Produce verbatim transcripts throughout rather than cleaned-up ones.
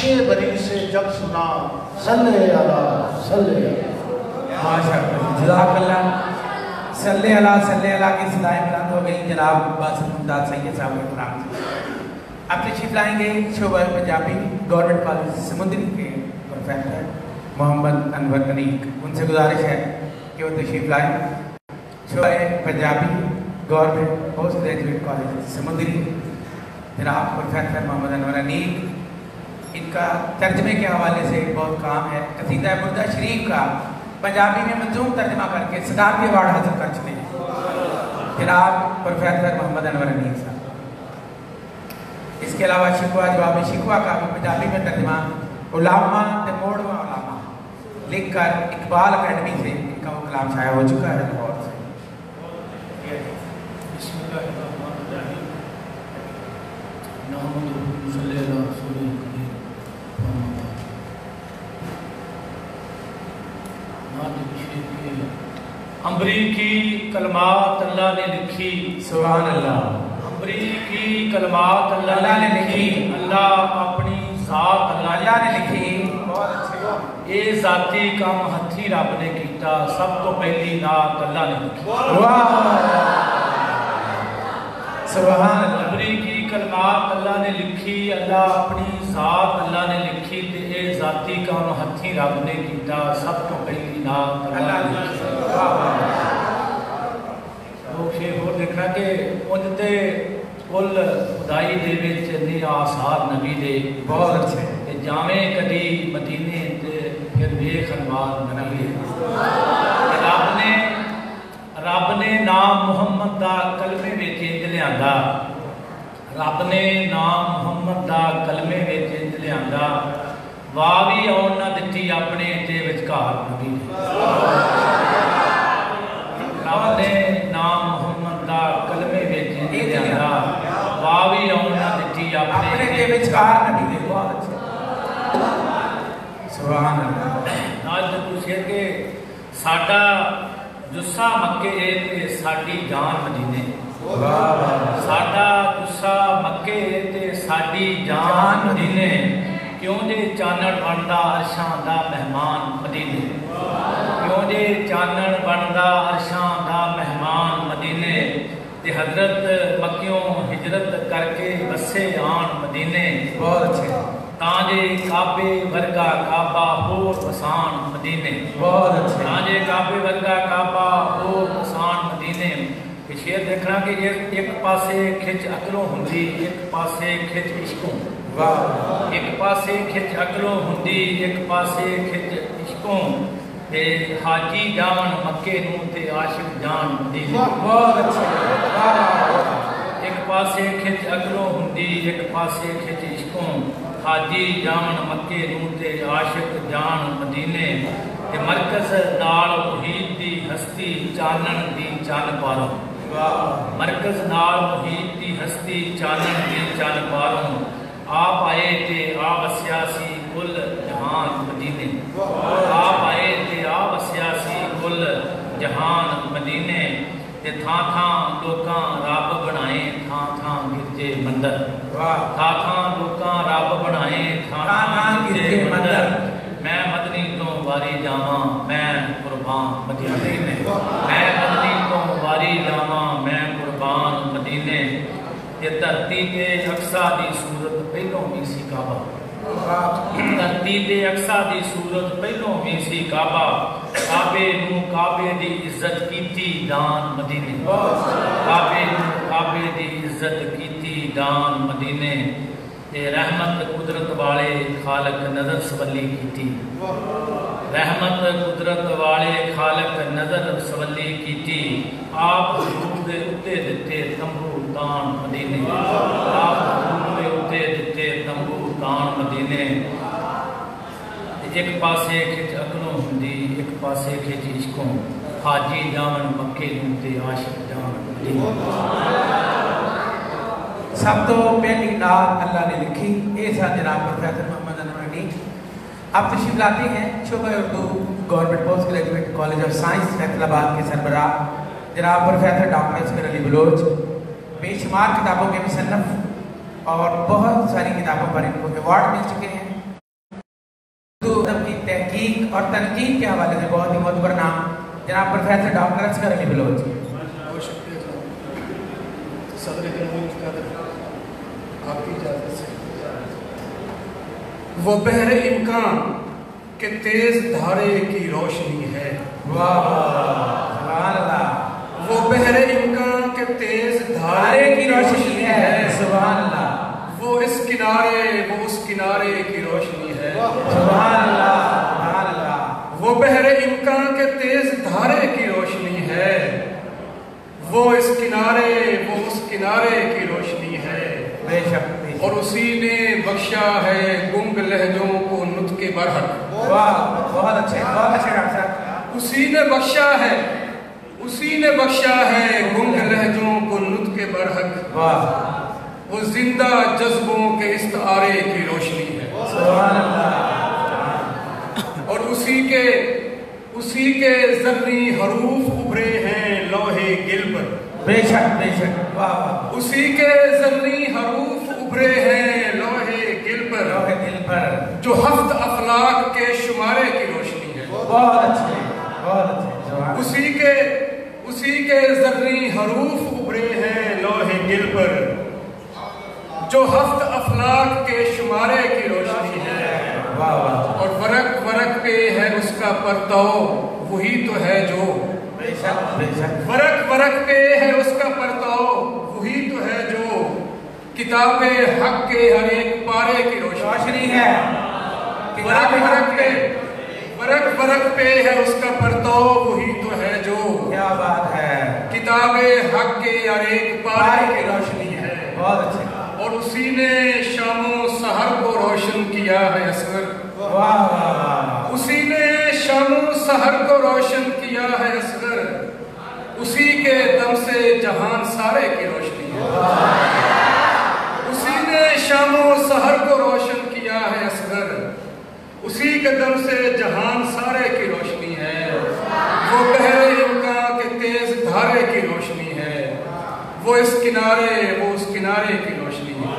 نقشے بری سے جب سنا صلی اللہ صلی اللہ ماشاءاللہ جزاک اللہ صلی اللہ صلی اللہ کی صدائیں بلند ہو گئی جناب باسط ممتاز سید صاحب اکرام اب تشریف لائیں گے شعبہ پنجابی گورنمنٹ کالج سمندری کے پروفیسر محمد انور انیق ان سے گزارش ہے کہ وہ تشریف لائیں شعبہ Punjabi government post graduate college Samundri جناب پروفیسر محمد انور انیق ان کا ترجمے کے حوالے سے بہت کام ہے قصیدہ بردہ شریف کا پنجابی میں منظوم ترجمہ کر کے صدارتی ایوارڈ حاصل کر چکے ہیں جناب پروفیسر محمد انور انیق صاحب اس کے علاوہ شکوہ جواب شکوہ کا بھی پنجابی میں ترجمہ علامہ تے موڑواں علامہ لکھ کر اقبال اکیڈمی سے ان کا وہ کلام شائع ہو چکا ہے لاہور سے بسم اللہ الرحمن الرحیم نحمدہ صلی اللہ رسول کریم امریکی کلمات اللہ نے لکھی سبحان اللہ امریکی کلمات اللہ نے لکھی اللہ اپنی ذات اللہ نے لکھی اے ذاتی کام ہتھی رب نے کیتا سب تو پہلی نعت اللہ نے لکھی سبحان اللہ امریکی کلمات اللہ نے لکھی اللہ اپنی ذات اللہ نے لکھی تے اے ذاتی کام ہتھی رب نے کیتا سب تو پہلی نعت اللہ نے لکھی لوگ شیخ اور دیکھنا کہ انجتے کل خدائی دے وچ نہیں آثار نبی دے بہت اچھے جامع کدی مدینے تے پھر ویکھ انوار نبی رب نے رب نے نام محمد دا کلمے وچ انج لیاندا رب نے نام محمد دا کلمے وچ انج لیاندا واہ بھی آن نہ دتی اپنے تے وچکار نبی رب نے نام محمد دا کلمے وچ انج لیاندا واہ بھی آن نہ دتی اپنے تے وچکار نبی دے بہت اچھے سبحان اللہ آج پوچھے کہ ساڈا جسا مکے تے ساڈی جان مدینے ساڈا جسا مکے تے ساڈی جان مدینے کیوں جے چانن بندا عرشاں دا مہمان مدینے کیوں جے چانن بندا عرشاں دا مہمان مدینے تے حضرت مکیوں ہجرت کر کے بسے آن مدینے بہت اچھے تاں جے کعبے ورگا کعبہ ہو وسان مدینے بہت اچھے تاں جے کعبے ورگا کعبہ ہو وسان مدینے یہ شعر دیکھنا کہ ایک پاسے کھچ عقلوں ہوندی ایک پاسے کھچ عشقوں ایک پاسے کھچ عقلوں ہوندی ایک پاسے کھچ عشقوں تے حاجی جاون مکے نوں تے عاشق جان مدینے بہت اچھے ایک پاسے کھچ عقلوں ہوندی ایک پاسے کھچ عشقوں حاجی جان مکے نوں تے عاشق جان مدینے تے مرکز نال محیط دی ہستی چانن دی چان پاروں مرکز نال محیط دی ہستی چانن دی چان پاروں آپ آئے تے آ وسیا سی کل جہان مدینے آپ آئے تے آ وسیا سی کل جہان مدینے تے تھاں تھاں لوکاں رب بنائے تھاں تھاں گرجے مندر تھاں تھاں لوکاں رب بنائے تھاں تھاں گرجے مندر میں مدنی تو واری جاواں میں قربان مدینے میں مدنی تو واری جاواں میں قربان مدینے تے دھرتی تے اقصا دی صورت پہلوں بھی سی کعبہ دھرتی تے اقصا دی صورت پہلوں بھی سی کعبہ کعبے نوں کعبے دی عزت کیتی دان مدینے کعبے نوں کعبے دی عزت کیتی دان مدینے تے رحمت قدرت والے خالق نظر سولی کیتی رحمت قدرت والے خالق نظر سولی کیتی آپ حضور دے اتے دتے تمبو تان مدینے آپ حضور دے اتے دتے تمبو تان مدینے ایک پاسے کھچ عقلوں ہوندی ایک پاسے کھچ عشقوں حاجی جاون مکے نوں تے عاشق جان مدینے سب تو پہلی نعت اللہ نے لکھی اے سا جناب پروفیسر محمد انور انیق اب تشریف لاتے ہیں شعبہ Urdu government post graduate college of science Faisalabad کے سربراہ جناب پروفیسر ڈاکٹر اسمر علی بلوچ بے شمار کتابوں کے مصنف اور بہت ساری کتابوں پر ان کو ایوارڈ مل چکے ہیں और तनकीद के हवाले से बहुत ही मोतबर नाम जनाब प्रोफेसर डॉक्टर असगर अली बलोच। बहुत शुक्रिया सदर आपकी इजाज़त से। वो बहर इम्कान के तेज धारे की रोशनी है। वाह सुभान अल्लाह। वो बहर इम्कान के तेज धारे की रोशनी है। सुभान अल्लाह। वो इस किनारे वो उस किनारे की रोशनी है। सुभान अल्लाह सुभान अल्लाह। वो बहर इम्कान के तेज धारे की रोशनी है। वो इस किनारे वो उस किनारे की रोशनी है। बेशक और उसी ने बख्शा है गुंग लहजों को नुत्के बरहक। वाह बहुत अच्छे बहुत अच्छे डॉक्टर साहब। उसी उसी ने बख्शा है उसी ने बख्शा है गुंग लहजों को नुत्के बरहक। वाह वो जिंदा जज्बों के इस्तारे की रोशनी है। सुभान अल्लाह। और उसी के उसी के जर्री हरूफ उभरे हैं लोहे गिल पर। बेशक बेशक वाह वाह। उसी के जर्री हरूफ उभरे हैं लोहे गिल पर लोहे दिल पर जो हफ्त अफलाक के शुमारे की रोशनी है। बहुत अच्छे बहुत अच्छे। सुभान उसी के उसी के जर्री हरूफ उभरे हैं लोहे गिल पर जो हफ्त अफलाक के शुमारे की रोशनी है। वाह वाह। और वरक वरक पे है उसका परताव वही तो है जो बेशक बेशक वरक वरक पे है उसका परताव वही तो है जो किताबे हक के हर एक पारे की रोशनी रोशनी है। वरक वरक पे वरक वरक पे है उसका परताव वही तो है जो क्या बात है। किताबे हक के हर एक पारे की रोशनी है। बहुत अच्छे। और उसी ने शामो सहर को रोशन किया है असगर। वाह वाह वाह। उसी ने शामो सहर को रोशन किया है असगर उसी के दम से जहान सारे की रोशनी है। उसी ने शामो सहर को रोशन किया है असगर उसी के दम से जहान सारे की रोशनी है। वो बहरे इम्कान के तेज धारे की रोशनी है। वो इस किनारे वो उस किनारे की रोशनी है।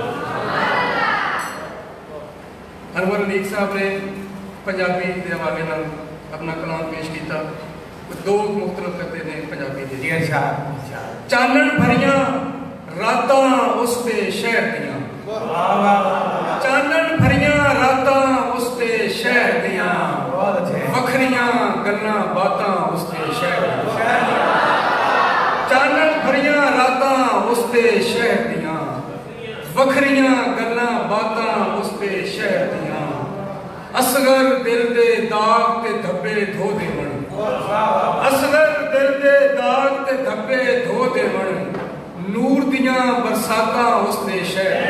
अनवर अलीक साहब ने पंजाबी के हवाले नाल अपना कलाम पेश किया। दो मुख्तलिफ करते हैं पंजाबी दे। जी अच्छा। चानन भरियां रातां उस ते शहर दियां। वाह वाह वाह। चानन भरियां रातां उस ते शहर दियां बहुत अच्छे। वखरियां गल्लां बातां उस ते शहर दियां। चानन भरियां रातां उस ते शहर दियां वखरियां गल्लां बातां उस ते शहर दियां असगर दिल दे दाग ते धब्बे धो देवण। असगर दिल दे दाग ते धब्बे धो देवण नूर दियां बरसातां उस ते शहर।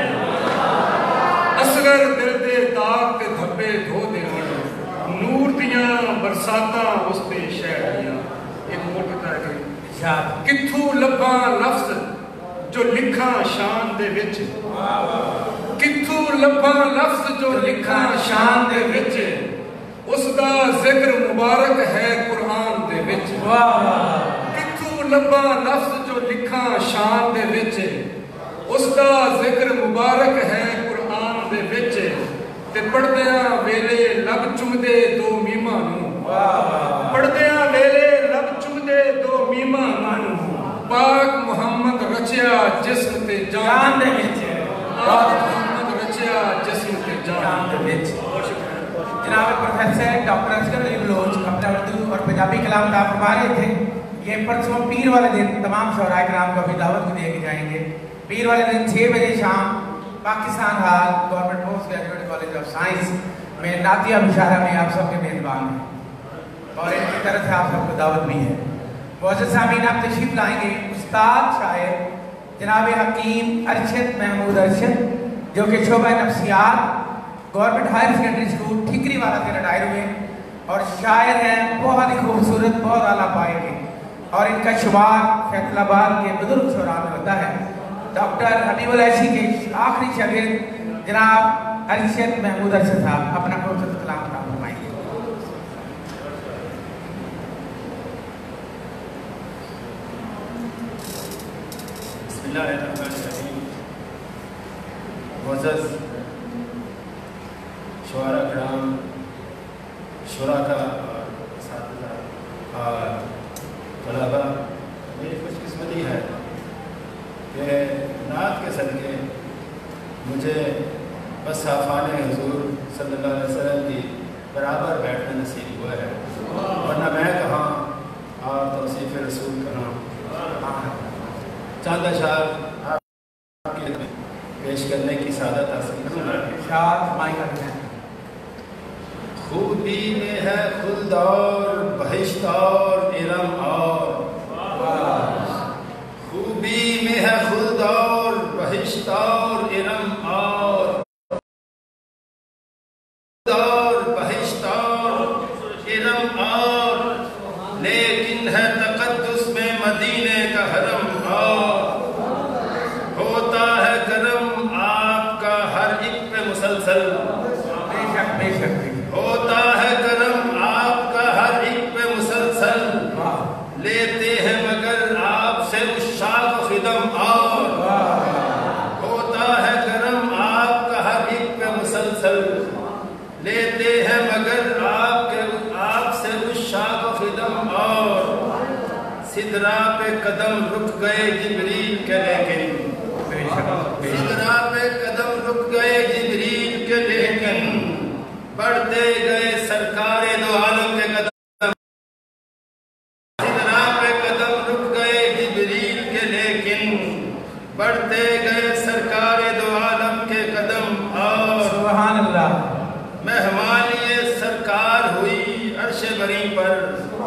असगर दिल दे दाग ते धब्बे धो देवण नूर दियां बरसातां उस ते शहर दियां। एक और किता है कित्थू लब्भा लफ्ज जो लिखा शान दे विच। कित्थू लब्भा लफ्ज जो लिखा शान दे विच उसदा जिक्र मुबारक है कुरान दे विच। कित्थू लब्भा लफ्ज जो लिखा शान दे विच उसदा जिक्र मुबारक है कुरान दे विच ते पढ़दियां वेले लब चुमदे दो मीमा नू। पढ़दियां वेले लब चुमदे दो मीमा नू पाक मुहम्मद रचिया जिस्म ते जान दे विच। पाक मुहम्मद रचिया जिस्म ते जान दे विच। जनाब प्रोफेसर डॉक्टर असगर अली बलोच अपना उर्दू और पंजाबी कलाम का फरमा रहे थे। ये परसों पीर वाले दिन तमाम शोराए कराम को भी दावत भी दे के जाएंगे। पीर वाले दिन छः बजे शाम Pakistan hall government post graduate college of science में नातिया मुशायरा में आप सबके मेजबान हैं और इनकी तरफ से आप सबको दावत भी है। मोअज़्ज़िज़ सामीन आप तशरीफ लाएंगे उस्ताद शायर जनाब हकीम अरशद महमूद अरशद जो कि शोबा नफ्सियात government higher secondary school Thikriwala से रिटायर हुए और शायर हैं बहुत ही खूबसूरत बहुत आला पाए के और इनका शुमार फैसलाबाद के बुजुर्ग शुरा में होता है। डॉक्टर हबीबुल ऐशी के आखिरी शागिर्द जनाब अरशद महमूद अरशद साहब अपना खूबसूरत कलाम का फरमाएंगे। मुअज़्ज़ज़ शुआरा किराम शुरा का اور طلبا، میری خوش قسمتی ہے کہ نعت کے صدقے مجھے بس صافان حضور صلی اللہ علیہ وسلم کی برابر بیٹھنا نصیب ہوا ہے، ورنہ میں کہاں اور توصیف رسول کہاں۔ چاند اشعار آپ کے پیش کرنے کی سعادت حاصل کروں گا۔ خوبی میں ہے خلد اور بہشت اور ارم اور، خوبی میں ہے خلد اور بہشت اور ارم اور، اور بہشت اور ارم اور، لیکن ہے تقدس میں مدینے کا حرم اور، ہوتا ہے کرم آپ کا ہر ایک پہ مسلسل، بے شک بے شک ہوتا ہے کرم آپ کا ہر ایک پہ مسلسل، لیتے ہیں مگر آپ سے عشاق و خدم اور، ہوتا ہے کرم آپ کا ہر ایک پہ مسلسل، لیتے ہیں مگر آپ کے آپ سے عشاق و خدم اور، سدرا پہ قدم رک گئے جبریل کے لیکن، سدرا پہ قدم رک گئے جبریل کے لیکن، بڑھتے گئے سرکار دو عالم کے قدم، سدرا پہ قدم رک گئے جبریل کے لیکن، بڑھتے گئے سرکار دو عالم کے قدم اور، سبحان اللہ، مہمان یہ سرکار ہوئی عرش بری پر،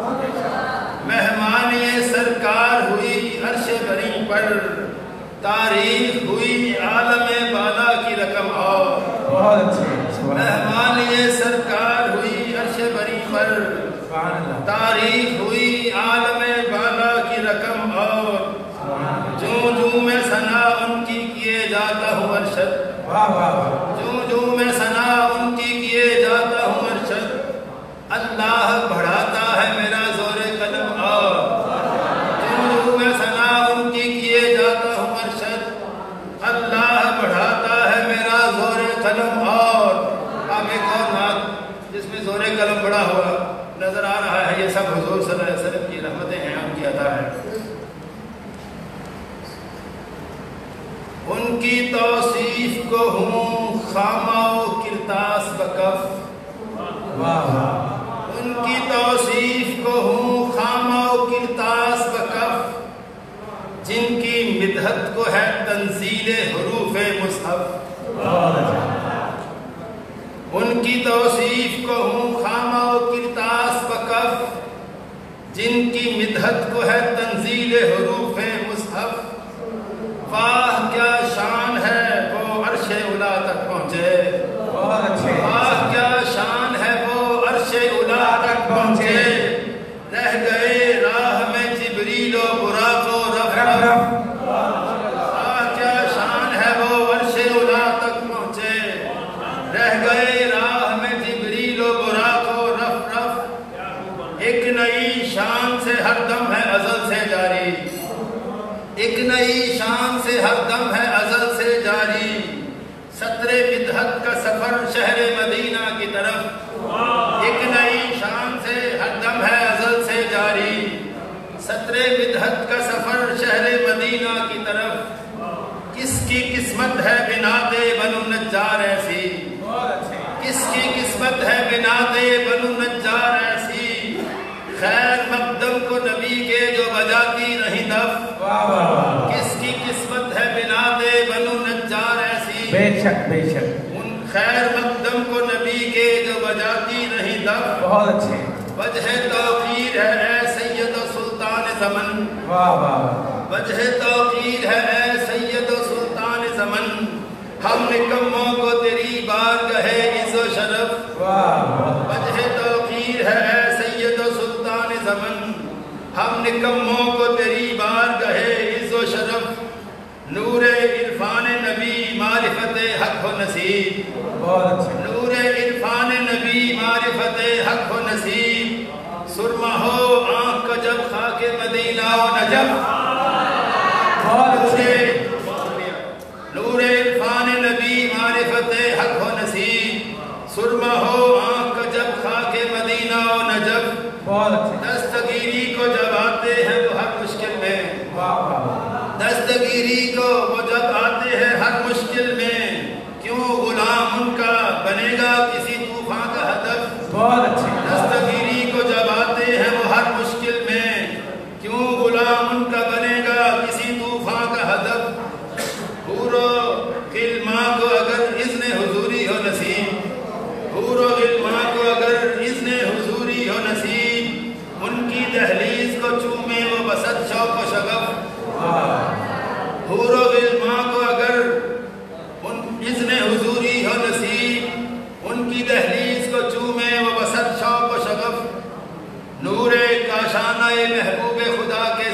مہمان یہ سرکار ہوئی عرش بری پر، تاریخ ہوئی عالم بالا کی رقم اور، بہت اچھے، مہمان یہ سرکار ہوئی عرش بری پر، سبحان اللہ، تاریخ ہوئی عالم بالا کی رقم اور، جوں جوں میں ثنا ان کی کیے جاتا ہوں ارشد، واہ واہ واہ، جوں جوں میں ثنا ان کی کیے جاتا ہوں ارشد، اللہ بڑھاتا ہے میرا زور قلم اور، جوں جوں میں ثنا ان کی کیے جاتا ہوں ارشد، اللہ بڑھاتا ہے میرا زور قلم اور، اب ایک اور نعت جس میں زور قلم بڑا ہوا نظر آ رہا ہے، یہ سب حضور صلی اللہ علیہ وسلم کی رحمتیں ہیں، ان کی عطا ہے۔ ان کی توصیف کو ہوں خامہ و کرتاس بکف، ان کی توصیف کو ہوں خامہ و کرتاس بکف، جن کی مدحت کو ہے تنزیل حروف مصحف، ان کی توصیف کو ہوں خامہ و کرتاس بکف، جن کی مدحت کو ہے تنزیل حروف مصحف، واہ کیا شان ہے وہ عرش اولا تک پہنچے، بہت اچھے، واہ کیا شان ہے وہ عرش اولا تک پہنچے، رہ گئے راہ میں جبریل و براق و رف رف، واہ کیا شان ہے وہ عرش اولا تک پہنچے، رہ گئے راہ میں جبریل و براق و رف رف، ایک نئی شان سے ہر دم ہے ازل سے جاری، ایک نئی شان سے ہر دم ہے ازل سے جاری، ستر بدحت کا سفر شہر مدینہ کی طرف، ایک نئی شان سے ہر دم ہے ازل سے جاری، ستر بدحت کا سفر شہر مدینہ کی طرف، کس کی قسمت ہے بناد بنو نجار ایسی، کس کی قسمت ہے بناد بنو نجار ایسی، خیر مقدم کو نبی کے جو بجاتی نہیں دف، کس کی قسمت ہے بناد بنو نجار ایسی، بے شک بے شک، ان خیر مقدم کو نبی کے جو بجاتی نہیں دف، بہت اچھے، وجہ توقیر ہے اے سید و سلطان زمن، واہ واہ، وجہ توقیر ہے اے سید و سلطان زمن، ہم نکموں کو تیری بارگاہ عز و شرف، واہ، وجہ توقیر ہے اے سید و سلطان زمن، ہم نکموں کو تیری بارگاہ عز و شرف، نور عرفان نبی معرفت حق و نصیب، بہت اچھے، نور عرفان نبی معرفت حق و نصیب، سرما ہو آنکھ کا جب خاک مدینہ و نجف، بہت اچھے، نور عرفان نبی معرفت حق و نصیب، سرما ہو آنکھ کا جب خاک مدینہ و نجف، بہت اچھے، دستگیری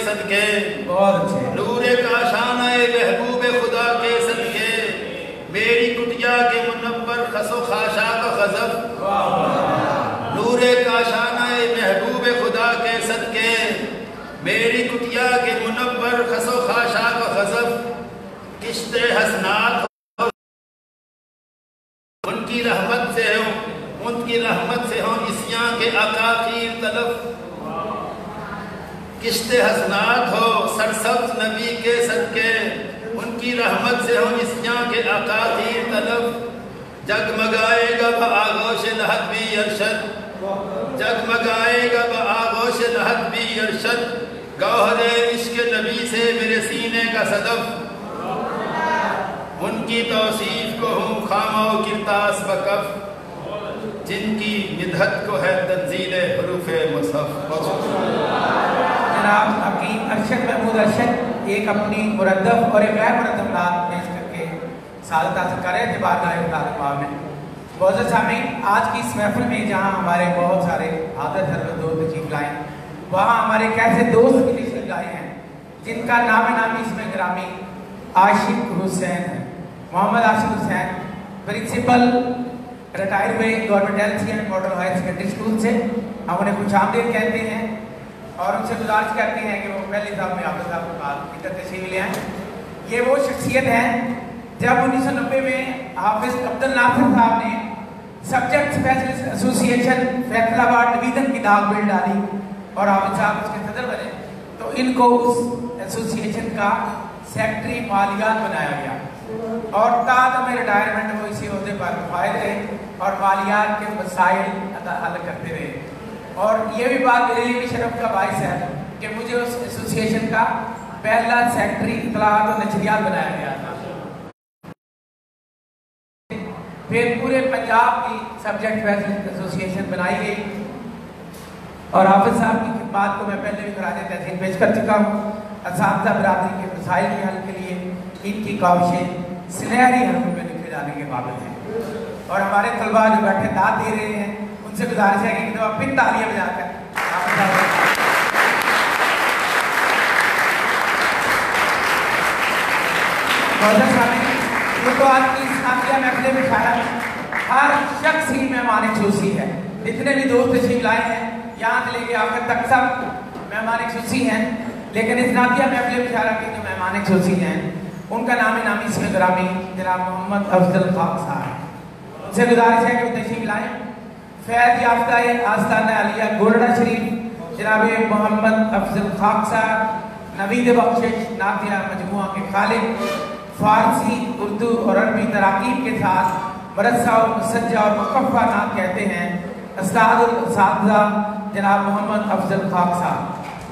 सदके, बहुत अच्छे, नूरे का शाना महबूब खुदा के सदके, मेरी कुटिया के मुनव्वर खसो खाशा का खजब, नूरे का शाना महबूब खुदा के सदके, मेरी कुटिया के मुनव्वर खसो खाशा का खजब, किश्ते हसनात उनकी रहमत से हो, उनकी रहमत से हो इस्यां के अकाकीर तलफ, किश्ते हसनात हो सरसब्ज नबी के सदके, उनकी रहमत से हो इस्यां के अकाकीर तलफ, जगमगाएगा बआगोश लहद भी अरशद, जगमगाएगा बआगोश लहद भी अरशद, गौहरे इश्क नबी से मेरे सीने का सदफ, उनकी तौसीफ को हूँ खामो किरतास बकफ, जिनकी निधत को है तंजीले हरूफ मुसहफ। जनाब हकीम अरशद महमूद अरशद एक अपनी मुरद्दफ और एक गैर मुरद्दफ नात पेश करके सादत हासिल कर रहे थे बारगाह खुदा में। बहुत सामीन, आज की इस महफिल में जहाँ हमारे बहुत सारे आदत हजरत दोस्त तशरीफ लाए, वहाँ हमारे कैसे दोस्त भी तशरीफ लाए हैं जिनका नाम नामी इसमें ग्रामी आशिक हुसैन है। मोहम्मद आशिक हुसैन प्रिंसिपल रिटायर हुए government L C and model higher secondary school से। हम उन्हें खुश आमदीद कहते हैं और उनसे गुजारिश करते हैं कि वो पहले साहब में हाफिज साहब के बाद इधर तशरीफ ले आएँ। ये वो शख्सियत हैं जब उन्नीस सौ नब्बे में हाफिज अब्दुल नासिर साहब ने subject specialist association Faisalabad division की दाग बिल डाली और हाफिज साहब उसके सदर बने, तो इनको उस एसोसिएशन का सेक्रेटरी मालियात बनाया गया और ताद में रिटायरमेंट वो इसी अहदे पर फायद रहे और मालियात के मसाइल हल करते रहे। और ये भी बात मेरे लिए भी शर्फ का बाइस है कि मुझे उस एसोसिएशन का पहला सेक्रेटरी इत्तलात और नशरियात बनाया गया था। फिर पूरे पंजाब की सब्जेक्ट स्पेशलिस्ट एसोसिएशन बनाई गई और हाफिज साहब की खिदमत को मैं पहले भी खराज तहसीन पेश कर चुका हूँ। असातिज़ा बिरादरी के मसाइल के हल के लिए इनकी काविशें सुनहरी हरफ में लिखे जाने के काबिल हैं और हमारे तलबा जो बैठे दाद दे रहे हैं उनसे गुजारिश है कि एक दफ़ा फिर तालियां बजाकर वो तो आज की इस्लामिया महफिल में खाया हर शख्स ही मेहमान खुसूसी है। जितने भी दोस्त तशरीफ लाए हैं यहाँ से लेके आखिर तक सब मेहमान खुसूसी हैं, लेकिन इस नातिया महफिल बिशारा के जो मेहमान खुसूसी हैं उनका नाम नामी इसमें ग्रामी जनाब मोहम्मद अफजल खाक साहब। उनसे गुजारिश है कि वो तशरीफ लाएँ। फैज़ याफ्ता आस्ताना अलिया गोल्डा शरीफ जनाब मोहम्मद अफजल खाक साहब, नवीद बख्शिश नातिया मजमुआ के खालिद, फारसी उर्दू और अरबी तराकीब के साथ मरसा और मुसज्जा और मुकफ़ा नात कहते हैं उस्तादुल असातिज़ा जनाब मोहम्मद अफजल खाक साहब।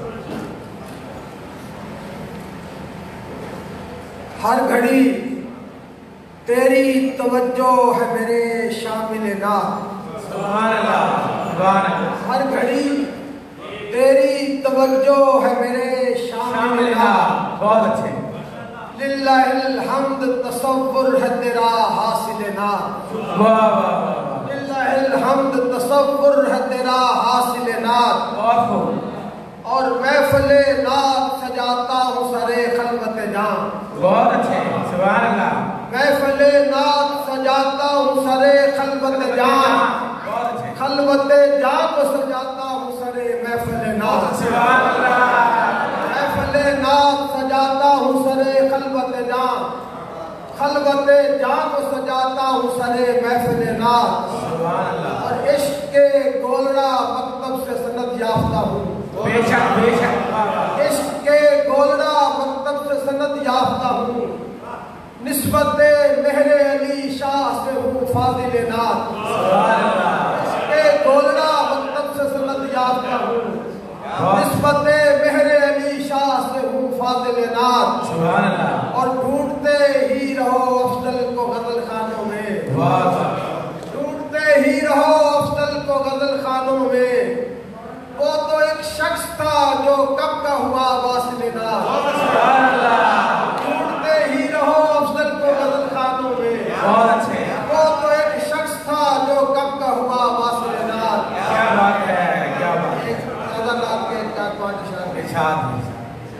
हर घड़ी तेरी तवज्जो है मेरे शामिल नात, सुभान अल्लाह, सुभान अल्लाह। हर घड़ी तेरी तवज्जो है मेरे शामिल नात। बहुत अच्छे, लिल्लाहिल हम्द तसव्वुर है तेरा हासिल नात, वाह वाह, लिल्लाहिल हम्द तसव्वुर है तेरा हासिल नात। बहुत खूब, और महफिले नात सजाता हूँ सरे खलवत जान, बहुत अच्छे, सुभान अल्लाह। महफिले नात सजाता हूँ सरे खलवत जान, बहुत अच्छे, खलवत जान को सजाता हूँ सरे महफिले नात, सुभान अल्लाह। महफिले नात सजाता हूँ सरे खलवत जान, खलवत जान को सजाता हूँ सरे महफिले नात। सुभान अल्लाह। और इश्क के गोलड़ा मकतब से सनद याफ्ता हूँ, बेशक बेशक, इश्क के गोलड़ा मकतब से सनद याफ्ता हूँ, निस्बत मेहरे अली शाह से हूँ फाजिल नात, इश्क के गोलड़ा मकतब से सनद याफ्ता हूँ, निस्बत मेहरे अली शाह से हूँ फाजिल नात। सुभान अल्लाह। और ढूंढते ही रहो अफजल को गजल खानों में, ढूंढते ही रहो अफजल को गजल खानों में, वो तो एक शख्स था जो कब का हुआ वासिल नात, ढूंढते ही रहो अफजल को गजल खानों में, बहुत अच्छे, वो तो एक शख्स था जो कब का हुआ वासिल नात। क्या बात है, क्या बात है, एक नजर लाके चार पांच इशारे। इरशाद।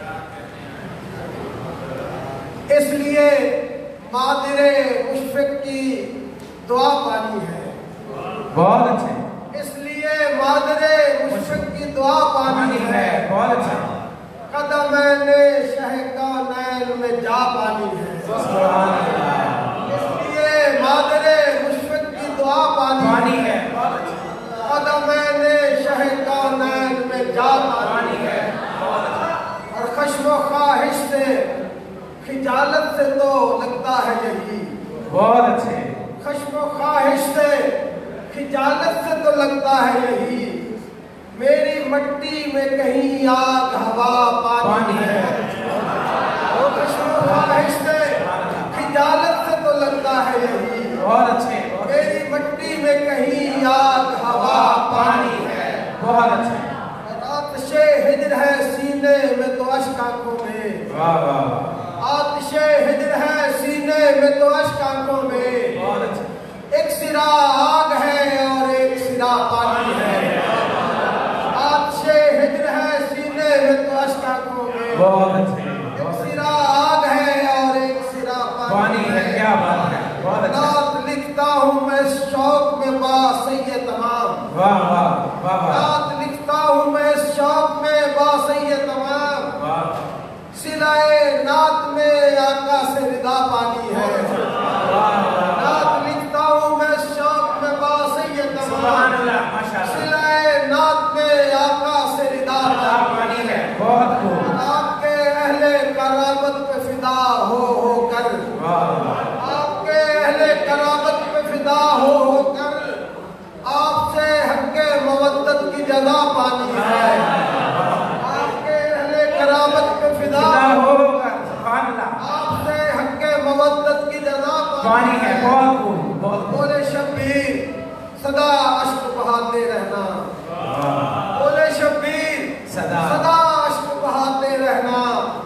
اس لیے مادر مشفق کی دعا پانی ہے. بہت اچھے. اس لیے مادر مشفق کی دعا پانی ہے. بہت اچھا. قدم نے شہ کونین میں جا پانی ہے. سبحان اللہ. اس لیے مادر مشفق کی دعا پانی ہے. قدم نے شہ کونین میں جا پانی ہے. اور خشم و خواہش سے خجالت سے تو لگتا ہے یہی. بہت اچھے. خشم و خواہش سے خجالت سے تو لگتا ہے یہی. میری مٹی میں کہیں آگ ہوا پانی ہے. خشم و خواہش سے خجالت سے تو لگتا ہے یہی. بہت اچھے. میری مٹی میں کہیں آگ ہوا پانی ہے. بہت اچھے. آتش ہجر ہے سینے میں تو اشک آنکھوں میں. واہ واہ. آتش ہجر ہے سینے میں تو اشک آنکھوں میں. بہت اچھے. ایک سرا آگ ہے اور ایک سرا پانی ہے. آتش ہجر ہے سینے میں تو اشک آنکھوں میں. بہت اچھے. ایک سرا آگ ہے اور ایک سرا پانی ہے. کیا بات ہے. بہت اچھا. نعت لکھتا ہوں میں اس شوق میں با سید تمام. واہ واہ واہ. نعت لکھتا ہوں میں اس شوق میں با سید تمام. واہ. سلائے نعت میں آقا سے رضا پانی ہے. نعت لکھتا ہوں میں اس شوق میں با سید تمام. سبحان اللہ. ماشاءاللہ. سلائے نعت میں آقا سے رضا پانی ہے. بہت خوب. آپ کے اہل کرامت پہ فدا ہو ہو کر. آپ کے اہل کرامت پہ فدا ہو ہو کر آپ سے حق مودت کی جزا پانی ہے. آپ کے اہل کرامت پہ فدا ہو کر. سبحان اللہ. آپ سے حق مودت کی جزا پانی ہے. بہت خوب. بہت خوب. بولے شبیر صدا اشک بہاتے رہنا. بولے شبیر صدا صدا اشک بہاتے رہنا.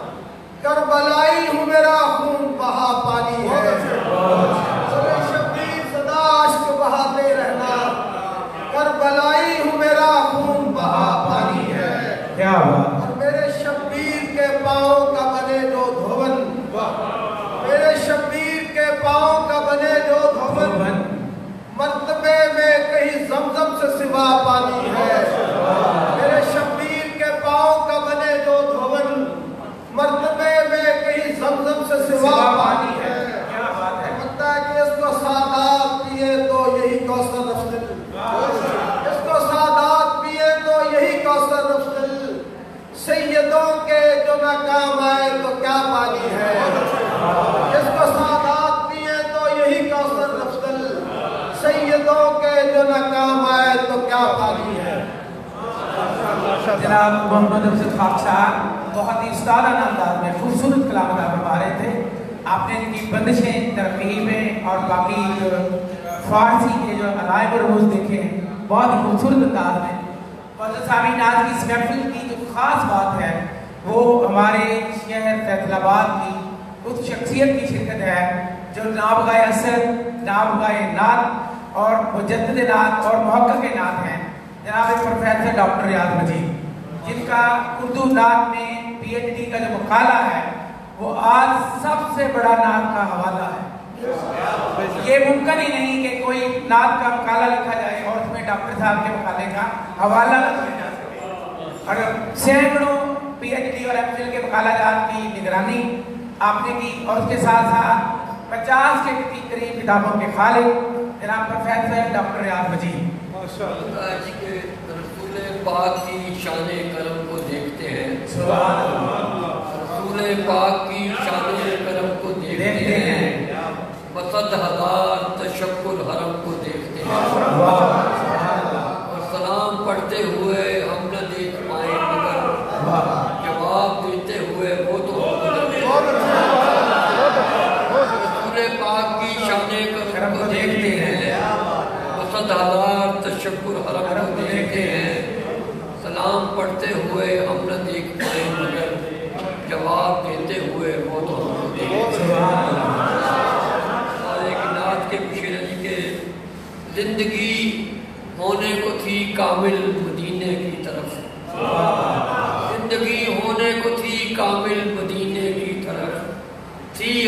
کربلائی ہوں میرا خون بہا پانی ہے. بولے شبیر صدا اشک بہاتے رہنا. کربلائی ہوں میرا خون بہا پانی ہے. کیا بات. اور میرے شبیر کے پاؤں کا بنے جو دھون. میرے شبیر کے پاؤں کا بنے جو دھون. مرتبے میں کہیں زمزم سے سوا پانی ہے. میرے شبیر کے پاؤں کا بنے جو دھون. مرتبے میں کہیں زمزم سے سوا پانی ہے. کیا بات ہے. لگتا ہے کہ اس کو سادات پیے تو یہی کوثر نفسل. اس کو سادات پیے تو یہی کوثر نفسل. سیدوں کے جو نہ کام آئے تو کیا پانی ہے. اس کو سادات پیے تو یہی کوثر نفسل. سیدوں کے جو نہ کام آئے تو کیا پانی ہے. جناب محمد افضل خاک صاحب بہت ہی استادانہ انداز میں خوبصورت کلام ادا فرما رہے تھے. آپ نے ان کی بندشیں ترکیبیں اور باقی جو فارسی کے جو علائم و رموز دیکھے ہیں بہت ہی خوبصورت انداز میں. اور سامعین آج کی اس محفل کی جو خاص بات ہے وہ ہمارے شہر فیصل آباد کی اس شخصیت کی شرکت ہے جو ناب گائے اسد، ناب گائے نعت اور مجدد نعت اور محقق نعت ہیں جناب پروفیسر ڈاکٹر ریاض مجید، جن کا اردو نعت میں پی ایچ ڈی کا جو مقالہ ہے وہ آج سب سے بڑا نعت کا حوالہ ہے. یہ ممکن ہی نہیں کہ کوئی نعت کا مقالہ لکھا جائے اور اس میں ڈاکٹر صاحب کے مقالے کا حوالہ لگایا جا سکے. اور سینکڑوں پی ایچ ڈی اور ایم فل کے مقالہ جات کی نگرانی آپ نے کی اور اس کے ساتھ ساتھ پچاس کے قریب کتابوں کے خالق جناب پروفیسر ڈاکٹر ریاض مجید. آج کے رسول پاک کی شان کرم کو دیکھتے ہیں. سبحان اللہ. رسول پاک کی شان کرم کو دیکھتے ہیں. بصد ہزار تشکر حرم کو دیکھتے ہیں. اور سلام پڑھتے ہوئے ہم نہ دیکھ پائیں مگر جواب دیتے ہوئے وہ تو رسول پاک کی شان کرم کو دیکھتے ہیں. بصد ہزار تشکر حرم کو دیکھتے ہیں. سلام پڑھتے ہوئے ہم نہ دیکھ پائیں مگر جواب دیتے ہوئے وہ تو ہم کو دیکھتے ہیں. اور ایک نعت کے مشیر علی کے زندگی ہونے کو تھی کامل مدینے کی طرف. زندگی ہونے کو تھی کامل مدینے کی طرف. تھی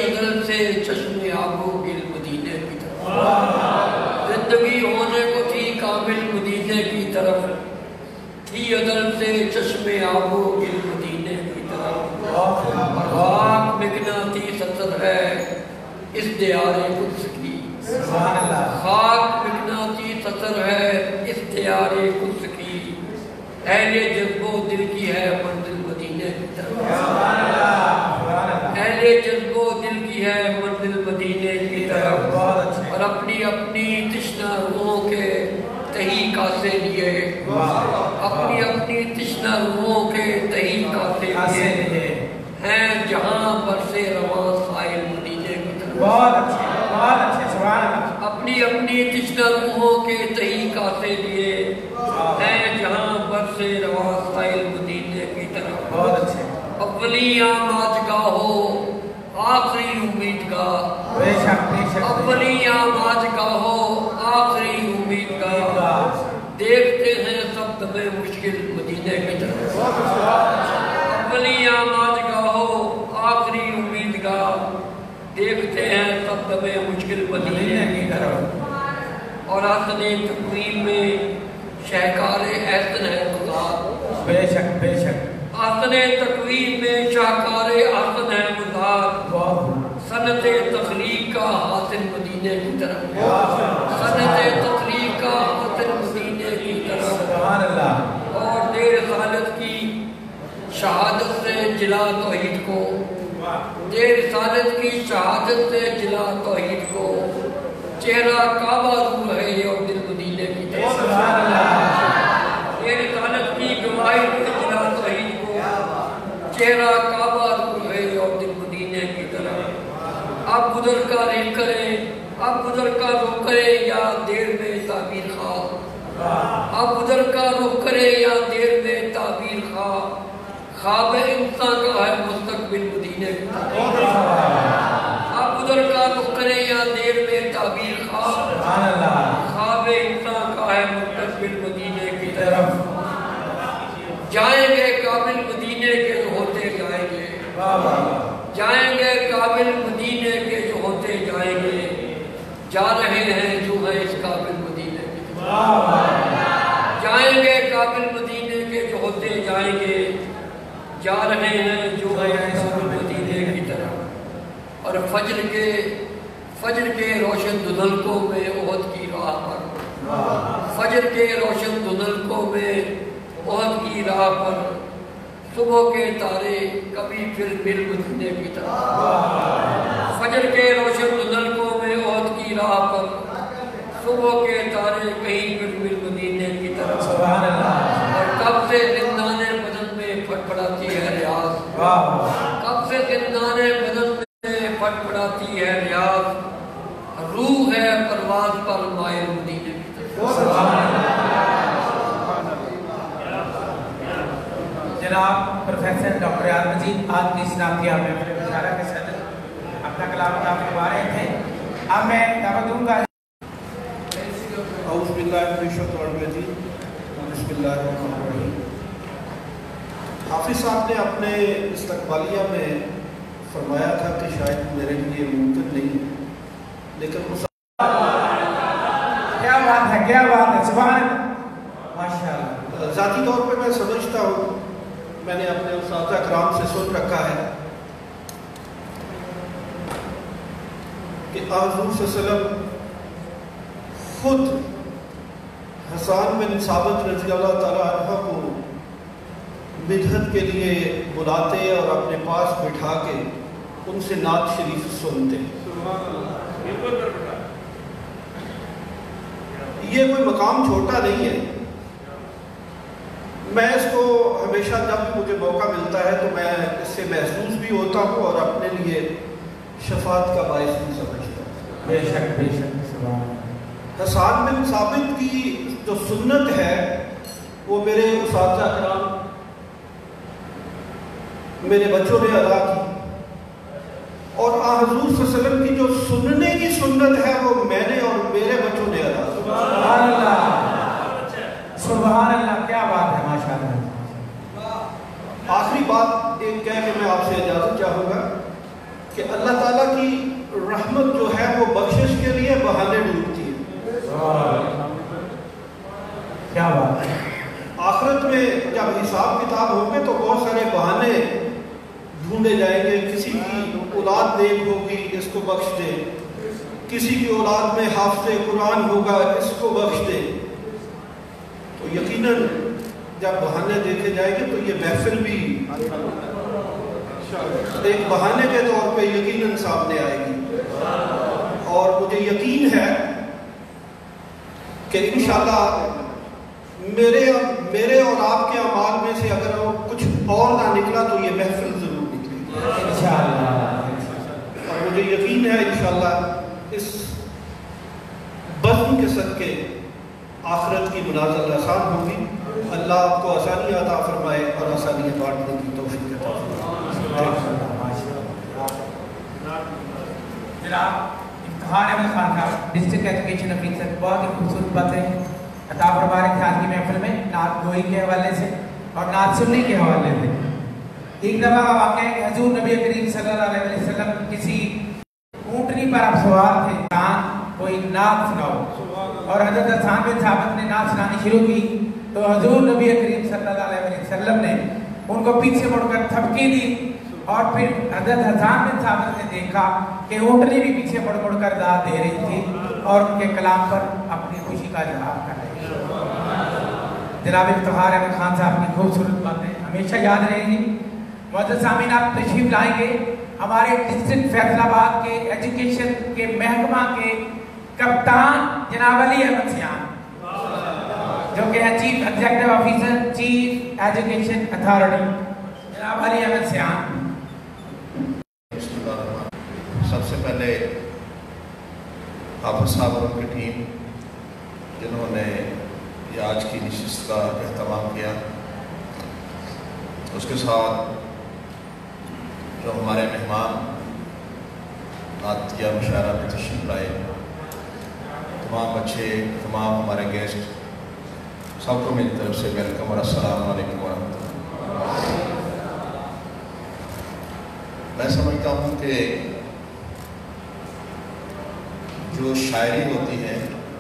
تھے چشمے آبو گل مدینے کی طرف، زندگی ہونے کو تھی کامل مدینے کی طرف، تھی عدل سے چشمے آبو گل مدینے کی طرف، خاک مغناطیس اثر ہے اس دیار قدس کی، خاک مغناطیس اثر ہے اس دیار قدس کی، اہل جذب و دل کی ہے منزل مدینے کی طرف، اہل جذب و دل کی ہے منزل مدینے کی طرف، اور اپنی اپنی تشنہ روحوں کے تہی کاسے لیے، اپنی اپنی تشنہ روحوں کے تہی کاسے لیے ہیں جہاں برسے رواں سائل مدینے کی طرف، بہت اچھے بہت اچھے سبحان اللہ، اپنی اپنی تشنہ روحوں کے تہی کاسے لیے ہیں جہاں برسے رواں سائل مدینے کی طرف، بہت اچھے، اولی آماج گاہ ہو آخری امید گاہ، بے شک بے شک، اولی آماج گاہ ہو آخری امید گاہ، دیکھتے ہیں سب دمیں مشکل مدینے کی طرف، اولی آماج گاہ ہو آخری امید گاہ، دیکھتے ہیں سب دمیں مشکل مدینے کی طرف، اور حسن تقویم میں شہکار احسن ہے خدا، بے شک بے شک، حسن تقویم میں شاہکار احسن ہے مزار، سنت تخلیق کا حاصل مدینے کی طرف، سنت تخلیق کا حاصل مدینے کی طرف، سبحان اللہ، اور دیر رسالت کی شہادت سے جلا توحید کو، دیر رسالت کی شہادت سے جلا توحید کو، چہرہ کعبہ رو ہے اور دل مدینے کی طرف، سبحان اللہ، دیر رسالت کی گواہی سے جلا توحید کو، چہرہ کعبہ رو ہے اور دل مدینے کی طرف، اب گزر کا رخ کریں، اب گزر کا رخ کرے یا دیر میں تعبیر خواہ، اب گزر کا رخ کرے یا دیر میں تعبیر خواہ، خواب انسان کا ہے مستقبل مدینے کی طرف، اب گزر کا رخ کرے یا دیر میں تعبیر خواہ، خواب انسان کا ہے مستقبل مدینے کی طرف، جائیں گے قابل مدینے کے جو ہوتے جائیں گے، جائیں گے قابل مدینے کے جو ہوتے جائیں گے، جا رہے ہیں جو ہے اس قابل مدینے کی طرف، جائیں گے قابل مدینے کے جو ہوتے جائیں گے، جا رہے ہیں جو ہے اس قابل مدینے کی طرف، اور فجر کے فجر کے روشن دھندلکوں میں احد کی راہ پر، فجر کے روشن دھندلکوں میں احد کی راہ پر، صبح کے تارے کبھی پھر مل مدینے کی طرف، فجر کے روشن دھندلکوں میں احد کی راہ پر، صبح کے تارے کہیں پھر مل مدینے کی طرف، سبحان اللہ، اور کب سے زندان بدن میں پھٹ پڑاتی ہے ریاض، کب سے زندان بدن میں پھٹ پڑاتی ہے ریاض، روح ہے پرواز پر مائل مدینے کی طرف، سبحان اللہ، جناب پروفیسر ڈاکٹر یار مجید آج کی سناتیہ میں اپنے مشارہ کے صدر اپنا کلام ادا کروا رہے تھے، اب میں دعوت دوں گا، اعوذ باللہ من الشیطان الرجیم، بسم اللہ الرحمن الرحیم۔ حافظ صاحب نے اپنے استقبالیہ میں فرمایا تھا کہ شاید میرے لیے ممکن نہیں، لیکن اس کیا بات ہے کیا بات ہے، سبحان اللہ، ماشاءاللہ، ذاتی طور پہ میں سمجھتا ہوں، میں نے اپنے اساتذہ کرام سے سن رکھا ہے کہ حضور صلی اللہ علیہ وسلم خود حسان بن ثابت رضی اللہ تعالیٰ عنہ کو مدحت کے لیے بلاتے اور اپنے پاس بٹھا کے ان سے نعت شریف سنتے۔ یہ کوئی مقام چھوٹا نہیں ہے، میں اس کو ہمیشہ جب بھی مجھے موقع ملتا ہے تو میں اس سے محسوس بھی ہوتا ہوں اور اپنے لیے شفاعت کا باعث بھی سمجھتا ہوں۔ بے شک بے شک، سبحان اللہ، حسان بن ثابت کی جو سنت ہے وہ میرے اساتذہ کرام، میرے بچوں نے ادا کی، اور آن حضور صلی اللہ علیہ وسلم کی جو سننے کی سنت ہے وہ میں نے اور میرے بچوں نے ادا کی۔ سبحان اللہ، سبحان اللہ، کیا بات ہے، ماشاءاللہ۔ آخری بات ایک کہہ کے میں آپ سے اجازت چاہوں گا کہ اللہ تعالیٰ کی रहमत जो है वो बख्शिश के लिए बहाने ढूंढती है। क्या बात है। आखिरत में जब हिसाब किताब होंगे तो बहुत सारे बहाने ढूंढे जाएंगे। किसी की औलाद नेक होगी, इसको बख्श दे, किसी की औलाद में हाफ़िज़ कुरान होगा, इसको बख्श दे। तो यकीनन जब बहाने देखे जाएंगे तो ये महफिल भी एक बहाने के तौर पे यकीनन सामने आएगी। और मुझे यकीन है कि इंशाअल्लाह मेरे मेरे और आपके अमाल में से अगर वो कुछ और ना निकला तो ये महफिल जरूर निकलेगी इंशाअल्लाह। और मुझे यकीन है इंशाअल्लाह इस बज़्म के सदके आखिरत की मुनाज़र आसान होगी। अल्लाह आपको आसानियाँ अता फरमाए और आसानियाँ बांटने की तौफीक अता फरमाए। जनाब इफ्तिखार अहमद खान साहब डिस्ट्रिक्ट एजुकेशन ऑफिसर, बहुत ही खूबसूरत बातें अता फरमा रहे थे आज की महफिल में, नात गोई के हवाले से और नात सुनने के हवाले से। एक दफ़ा का वाक़या है कि हज़ूर नबी करीम सल्लल्लाहु अलैहि वसल्लम किसी ऊँटनी पर आप सवार थे, कहा कोई नात सुनाओ, और हज़रत हसन बिन साबित ने नात सुनानी शुरू की तो हज़ूर नबी करीम सल्लल्लाहु अलैहि वसल्लम ने उनको पीछे मुड़कर थपकी दी और फिर हज़रत हसन बिन साबित ने देखा कि ऊँटनी भी पीछे मुड़ मुड़ कर दाद दे रही थी और उनके कलाम पर अपनी खुशी का इजहार कर रही थी। जनाब इफ्तिखार अहमद खान साहब की खूबसूरत बातें हमेशा याद रहेंगी। मुअज़्ज़ज़ सामीन, आप तशरीफ लाएंगे हमारे डिस्ट्रिक्ट फैसलाबाद के एजुकेशन के महकमा के कप्तान जनाब अली अहमद सियान, जो कि है chief executive officer chief education authority, जनाब अली अहमद सियान। सबसे पहले हाफिज साहब और उनकी टीम जिन्होंने ये आज की नशिस्त का एहतमाम किया, उसके साथ जो हमारे मेहमान नातिया मुशायरा में तशरीफ लाए, तमाम बच्चे, तमाम हमारे गेस्ट, सबको मेरी तरफ से वेलकम और अस्सलाम वालेकुम वरहमतुल्लाह। मैं समझता हूँ कि जो शायरी होती है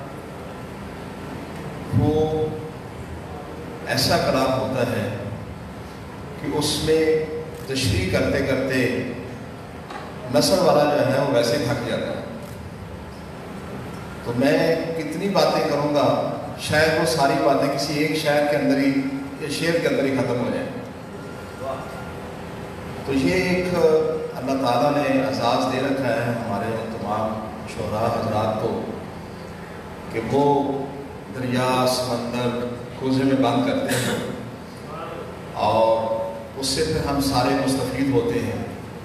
वो ऐसा कलाम होता है कि उसमें तशरीह करते करते नस्ल वाला जो है वो वैसे थक जाता है। तो मैं कितनी बातें करूँगा, शायद वो सारी बातें किसी एक शायर के अंदर ही या शेर के अंदर ही ख़त्म हो जाए। तो ये एक अल्लाह ताला ने एजाज़ दे रखा है हमारे तमाम शोरा हजरात को कि वो दरिया, समंदर, कूजे में बंद करते हैं और उससे फिर हम सारे मुस्तफ़ीद होते हैं।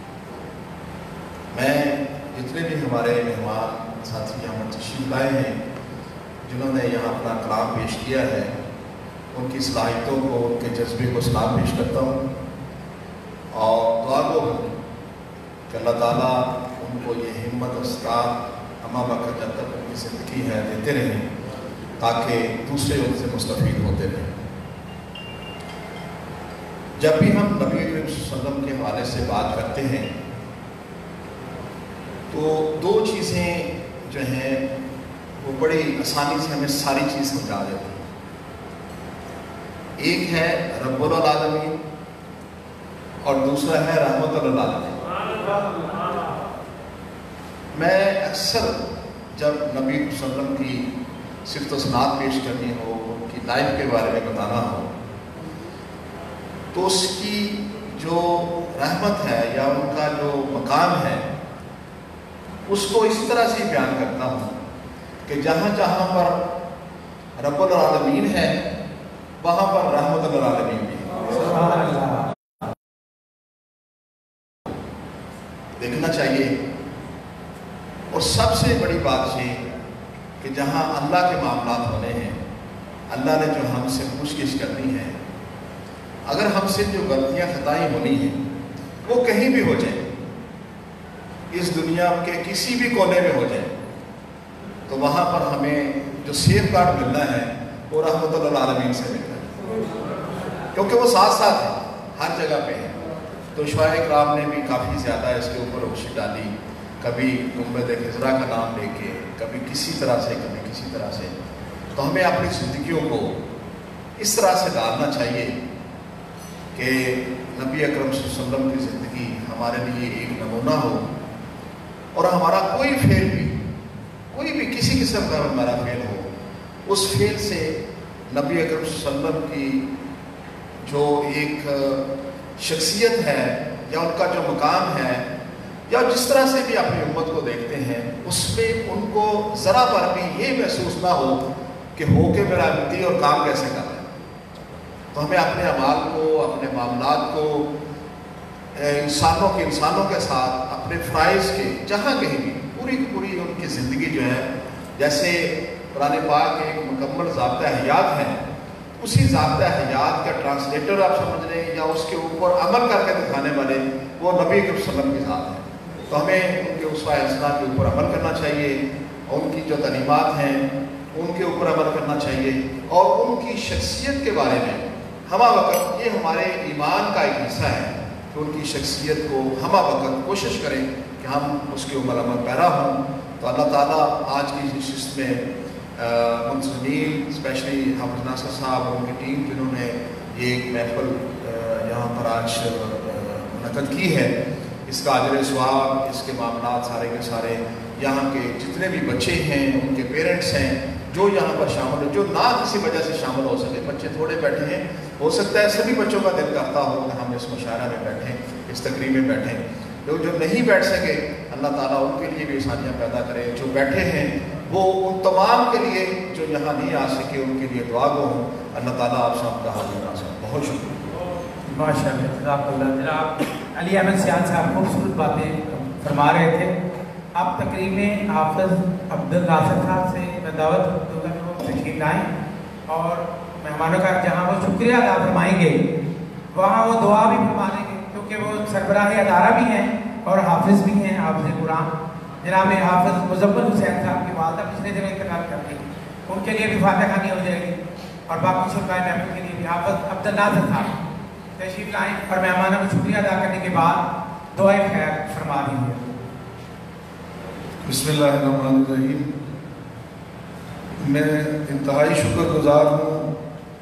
मैं जितने भी हमारे मेहमान साथी यहाँ तशरीफ लाए हैं, जिन्होंने यहाँ अपना कलाम पेश किया है, उनकी सलाहियतों को, उनके जज्बे को सलाम पेश करता हूँ और दुआ गो हूँ कि अल्लाह ताला उनको ये हिम्मत और इस्ताक़त अमा बकर जब तक उनकी ज़िंदगी है देते रहें, ताकि दूसरे उनसे मुस्तफ़ीद होते रहें। जब भी हम नबी करीम सल्लल्लाहु अलैहि वसल्लम के हवाले से बात करते हैं तो दो चीज़ें जो हैं वो बड़ी आसानी से हमें सारी चीज़ समझा देती हैं। एक है रब्बुल आलमीन और दूसरा है रहमतुल आलमीन। मैं अक्सर जब नबी सल्लल्लाहु अलैहि वसल्लम की सिफ़त व सनात पेश करनी हो, उनकी लाइफ के बारे में बताना हो, तो उसकी जो रहमत है या उनका जो मकाम है उसको इस तरह से बयान करता हूँ कि जहाँ जहाँ पर रब्बुल आलमीन है वहाँ पर रहमतुल आलमीन भी है। देखना चाहिए। और सबसे बड़ी बात ये कि जहाँ अल्लाह के मामलात होने हैं, अल्लाह ने जो हमसे पूछगिछ करनी है, अगर हमसे जो गलतियाँ खताएँ होनी हैं वो कहीं भी हो जाए, इस दुनिया के किसी भी कोने में हो जाए, तो वहाँ पर हमें जो सेफ गार्ड मिलना है वो रहमतुल आलमीन से मिलना है, क्योंकि वो साथ साथ है, हर जगह पे है। तो शुआए इकराम ने भी काफ़ी ज़्यादा इसके ऊपर रोशनी डाली کبھی گنبد خضرا کا نام لے کے، کبھی کسی طرح سے کبھی کسی طرح سے. تو ہمیں اپنی زندگیوں کو اس طرح سے ڈالنا چاہیے کہ نبی اکرم صلی اللہ علیہ وسلم کی زندگی ہمارے لیے ایک نمونہ ہو، اور ہمارا کوئی فعل بھی، کوئی بھی کسی قسم کا ہمارا فعل ہو، اس فعل سے نبی اکرم صلی اللہ علیہ وسلم کی جو ایک شخصیت ہے یا ان کا جو مقام ہے، یا جس طرح سے بھی اپنی امت کو دیکھتے ہیں، اس میں ان کو ذرا پر بھی یہ محسوس نہ ہو کہ ہو کے میرا امتی اور کام کیسے کر رہا ہے. تو ہمیں اپنے اعمال کو، اپنے معاملات کو انسانوں کے انسانوں کے ساتھ، اپنے فرائض کے جہاں کہیں بھی پوری پوری ان کی زندگی جو ہے، جیسے قرآن پاک ایک مکمل ضابطہ حیات ہے، اسی ضابطہ حیات کا ٹرانسلیٹر آپ سمجھ لیں یا اس کے اوپر عمل کر کے دکھانے والے وہ نبی اکرم صلی اللہ علیہ وسلم کی ذات ہے. تو ہمیں ان کے اسوہ حسنہ کے اوپر عمل کرنا چاہیے، اور ان کی جو تعلیمات ہیں ان کے اوپر عمل کرنا چاہیے، اور ان کی شخصیت کے بارے میں ہمہ وقت، یہ ہمارے ایمان کا ایک حصہ ہے کہ ان کی شخصیت کو ہمہ وقت کوشش کریں کہ ہم اس کے اوپر عمل پیرا ہوں. تو اللہ تعالیٰ آج کی نشست میں منتظمین، اسپیشلی حافظ ناصر صاحب اور ان کی ٹیم جنہوں نے یہ ایک محفل یہاں پر آج منعقد کی ہے، اس کا اجر ثواب، اس کے معاملات سارے کے سارے یہاں کے جتنے بھی بچے ہیں، ان کے پیرنٹس ہیں جو یہاں پر شامل ہو، جو نہ کسی وجہ سے شامل ہو سکے، بچے تھوڑے بیٹھے ہیں، ہو سکتا ہے سبھی بچوں کا دل کرتا ہو کہ ہم اس مشاعرہ میں بیٹھیں، اس تقریب میں بیٹھیں. لوگ جو نہیں بیٹھ سکے، اللہ تعالیٰ ان کے لیے بھی آسانیاں پیدا کرے. جو بیٹھے ہیں وہ ان تمام کے لیے جو یہاں نہیں آ سکے ان کے لیے دعا گو ہوں. اللہ تعالیٰ آپ سب کا حاضر ناظر. بہت شکریہ. ماشاء اللہ، جزاک اللہ. جناب علی احمد سیال صاحب خوبصورت باتیں فرما رہے تھے. اب تقریب میں حافظ عبد الناصر صاحب سے میں دعوت دوں گا کہ وہ تشریف لائیں، اور مہمانوں کا جہاں وہ شکریہ ادا فرمائیں گے وہاں وہ دعا بھی فرما لیں گے، کیونکہ وہ سربراہ ادارہ بھی ہیں اور حافظ بھی ہیں، حافظ قرآن جناب حافظ مزمل حسین صاحب کی والدہ پچھلے دنوں انتقال کر گئی، ان کے لیے بھی فاتحہ خوانی ہو جائے گی، اور باقی شرکائے محفل کے لیے بھی حافظ عبد الناصر صاحب تشریف لائیں اور مہمانوں کو شکریہ ادا کرنے کے بعد دعائے خیر فرما دیجیے. بسم اللہ الرحمن الرحیم. میں انتہائی شکر گزار ہوں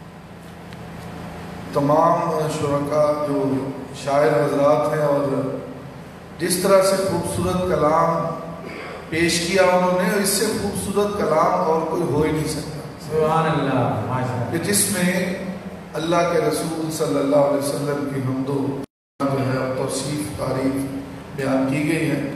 تمام شرکاء جو شاعر حضرات ہیں، اور جس طرح سے خوبصورت کلام پیش کیا انہوں نے، اس سے خوبصورت کلام اور کوئی ہو ہی نہیں سکتا. سبحان اللہ. کہ جس میں اللہ کے رسول صلی اللہ علیہ وسلم کی حمد و جو ہے توصیف تعریف بیان کی گئی ہے.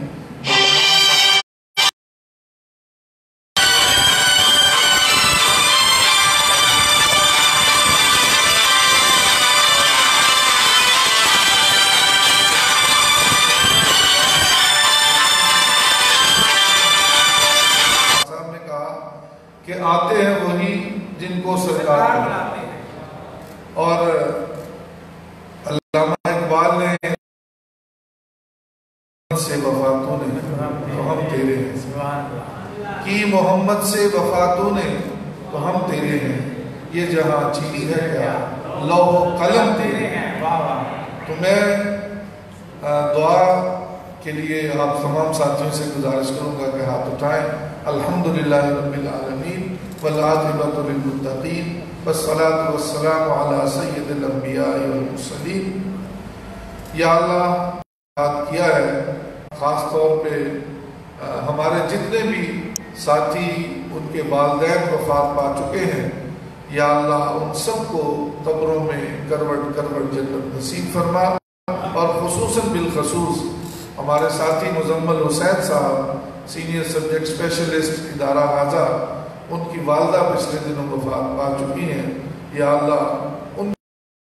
کہ آتے ہیں وہی جن کو سرکار بناتے ہیں. اور علامہ اقبال نے سے وفاتوں نے تو ہم تیرے ہیں، کی محمد سے وفاتوں نے تو ہم تیرے ہیں، یہ جہاں چیز ہے کیا لوح قلم تیرے ہیں. تو میں دعا کے لیے آپ تمام ساتھیوں سے گزارش کروں گا کہ ہاتھ اٹھائیں. الحمدللہ رب العالمین والعاقبۃ للمتقین والصلاۃ والسلام علی سید الانبیاء والمرسلین. یا اللہ بات کیا ہے، خاص طور پہ ہمارے جتنے بھی ساتھی ان کے والدین وفات پا چکے ہیں، یا اللہ ان سب کو قبروں میں کروٹ کروٹ جنت نصیب فرما. اور خصوصاً بالخصوص ہمارے ساتھی مزمل حسین صاحب سینئر سبجیکٹ اسپیشلسٹ ادارہ غازہ، ان کی والدہ پچھلے دنوں وفات پا چکی ہیں. یا اللہ ان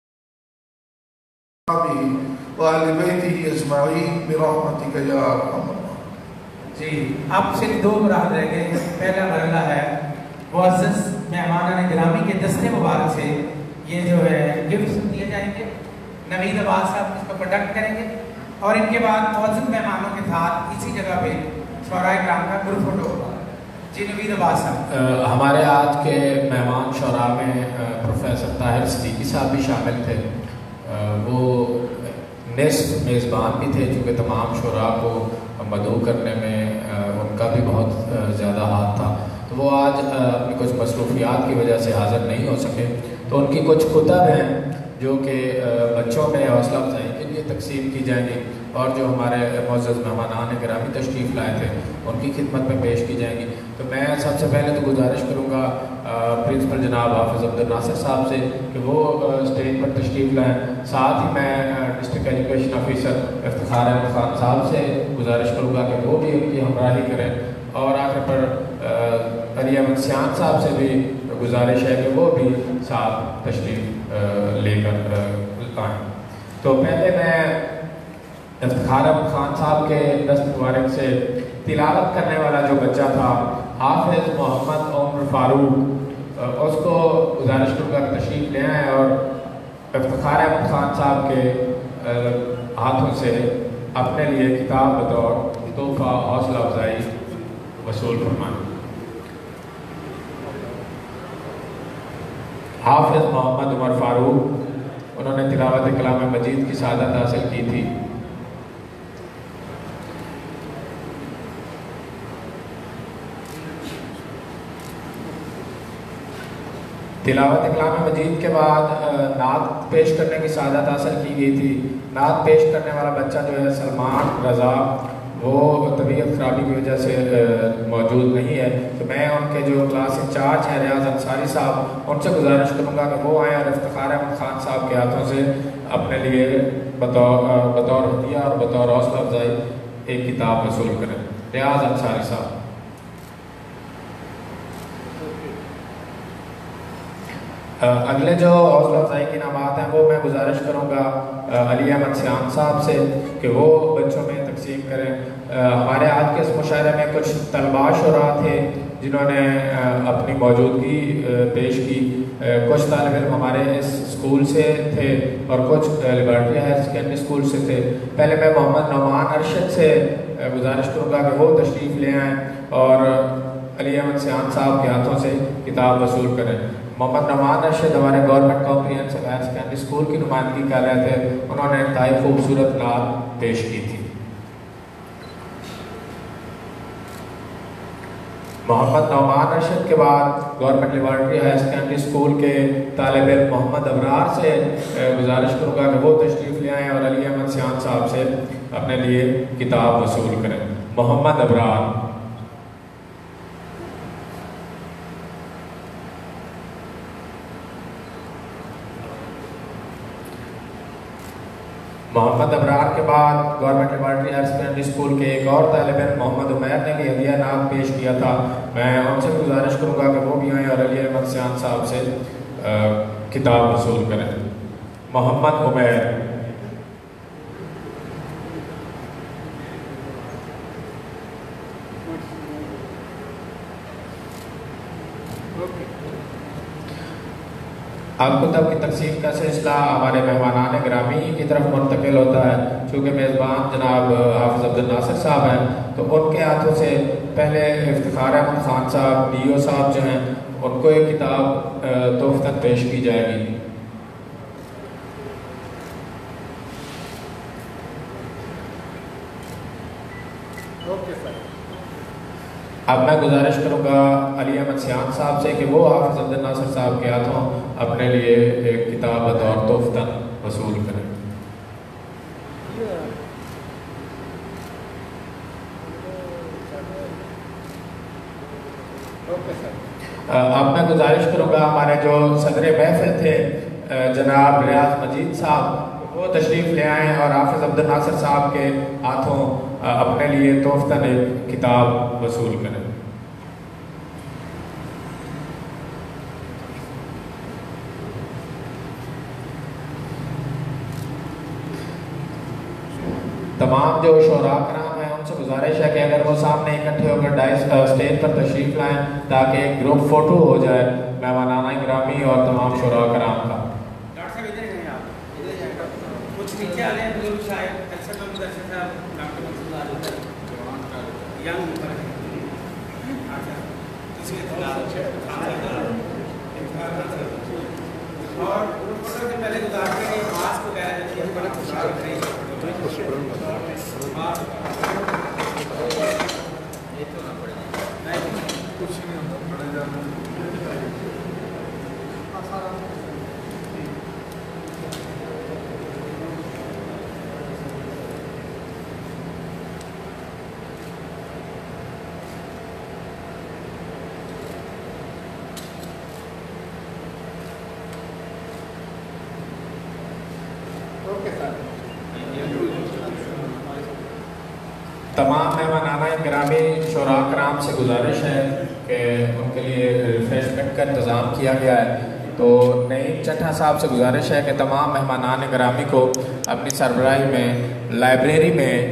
بھی وآل بیتہ اجمعین برحمتک یا ارحم الراحمین. جی اب صرف دو مراحل رہ گئے ہیں. پہلا مرحلہ ہے معزز مہمانان گرامی کے دستے مبارک سے یہ جو ہے گفٹس دیے جائیں گے. نوید عباس صاحب اس کو پروڈکٹ کریں گے، اور ان کے بعد معزز مہمانوں کے ساتھ اسی جگہ پہ شعراء کرام کا گروپ فوٹو ہوگا. جی نوید عباس صاحب. ہمارے آج کے مہمان شعراء میں پروفیسر طاہر صدیقی صاحب بھی شامل تھے. وہ نصف میزبان بھی تھے، چونکہ تمام شعراء کو مدعو کرنے میں ان کا بھی بہت زیادہ ہاتھ تھا، تو وہ آج اپنی کچھ مصروفیات کی وجہ سے حاضر نہیں ہو سکے، تو ان کی کچھ کتب ہیں جو کہ بچوں میں حوصلہ افزائی کے لیے تقسیم کی جائیں گی، اور جو ہمارے معزز مہمانان گرامی تشریف لائے تھے ان کی خدمت میں پیش کی جائیں گی۔ تو میں سب سے پہلے تو گزارش کروں گا پرنسپل جناب حافظ عبد الناصر صاحب سے کہ وہ اسٹیج پر تشریف لائیں، ساتھ ہی میں district education officer Iftikhar Ahmed Khan صاحب سے گزارش کروں گا کہ وہ بھی ان کی ہمراہی کریں، اور آخر پر علی احمد سیان صاحب سے بھی گزارش ہے کہ وہ بھی ساتھ تشریف لے کر آئیں۔ تو پہلے میں افتخار احمد خان صاحب کے دست مبارک سے تلاوت کرنے والا جو بچہ تھا حافظ محمد عمر فاروق، اس کو گزارش کروں گا کہ تشریف لے آئیں اور افتخار احمد خان صاحب کے ہاتھوں سے اپنے لیے کتاب بطور تحفہ حوصلہ افزائی وصول فرمائیں۔ حافظ محمد عمر فاروق، انہوں نے تلاوت کلام مجید کی سعادت حاصل کی تھی۔ تلاوت کلام مجید کے بعد نعت پیش کرنے کی سعادت حاصل کی گئی تھی۔ نعت پیش کرنے والا بچہ جو ہے سلمان رضا، وہ طبیعت خرابی کی وجہ سے موجود نہیں ہے، تو میں ان کے جو کلاس انچارج ہیں ریاض انصاری صاحب، ان سے گزارش کروں گا کہ وہ آئیں اور افتخار احمد خان صاحب کے ہاتھوں سے اپنے لیے بطور بطور ہدیہ اور بطور حوصلہ افزائی ایک کتاب وصول کریں۔ ریاض انصاری صاحب۔ اگلے جو حوصلہ افزائی کی انعامات ہیں وہ میں گزارش کروں گا علی احمد سیان صاحب سے کہ وہ بچوں میں تقسیم کریں۔ ہمارے آج کے اس مشاعرے میں کچھ طلباء شعراء تھے جنہوں نے اپنی موجودگی پیش کی، کچھ طالب علم ہمارے اس اسکول سے تھے اور کچھ لیبارٹری ہائر سیکنڈری اسکول سے تھے۔ پہلے میں محمد نعمان ارشد سے گزارش کروں گا کہ وہ تشریف لے آئیں اور علی احمد سیان صاحب کے ہاتھوں سے کتاب وصول کریں۔ محمد نعمان ارشد ہمارے government comprehensive higher secondary school کی نمائندگی کر رہے تھے، انہوں نے انتہائی خوبصورت نعت پیش کی تھی۔ محمد نعمان ارشد کے بعد government laboratory higher secondary school کے طالب علم محمد ابرار سے گزارش کروں گا کہ وہ تشریف لے آئیں اور علی احمد سیان صاحب سے اپنے لیے کتاب وصول کریں۔ محمد ابرار۔ محمد ابرار کے بعد government laboratory higher secondary school کے ایک اور طالب علم محمد عمیر نے بھی ہدیہ نعت پیش کیا تھا، میں ان سے گزارش کروں گا کہ وہ بھی آئیں اور علی احمد سیان صاحب سے کتاب وصول کریں۔ محمد عمیر۔ اب کتب کی تقسیم کا سلسلہ ہمارے مہمانان گرامی کی طرف منتقل ہوتا ہے، چونکہ میزبان جناب حافظ عبد الناصر صاحب ہیں، تو ان کے ہاتھوں سے پہلے افتخار احمد خان صاحب ڈی او صاحب جو ہیں ان کو ایک کتاب تحفتاً پیش کی جائے گی۔ اب میں گزارش کروں گا علی احمد سیان صاحب سے کہ وہ حافظ عبد الناصر صاحب کے ہاتھوں اپنے لیے ایک کتاب بطور تحفتاً وصول کریں۔ اب میں گزارش کروں گا ہمارے جو صدر محفل تھے جناب ریاض مجید صاحب، وہ تشریف لے آئیں اور حافظ عبد الناصر صاحب کے ہاتھوں اپنے لیے تحفتاً ایک کتاب وصول کریں۔ تمام جو شعراء کرام ہیں ان سے گزارش ہے کہ اگر وہ سامنے اکٹھے ہو کر ڈائس اسٹیج پر تشریف لائیں تاکہ ایک گروپ فوٹو ہو جائے مہمانان گرامی اور تمام شعراء کرام کا۔ ڈاکٹر صاحب ادھر ہیں، آپ ادھر ہیں، کچھ نیچے آ رہے ہیں بزرگ صاحب، ایسا کام درشن صاحب، ڈاکٹر منصور عالم ینگ اوپر ہے، اور سب سے پہلے گزارش ہے کہ ماسک وغیرہ جو ہے بڑا خوشحال کریں۔ तमाम मेहमान गिरामी शोरा कराम से गुजारिश है कि उनके लिए रिफ्रेशमेंट का इंतज़ाम किया गया है। तो नईम चट्टा साहब से गुजारिश है कि तमाम मेहमान गिरामी को अपनी सरबराही में लाइब्रेरी में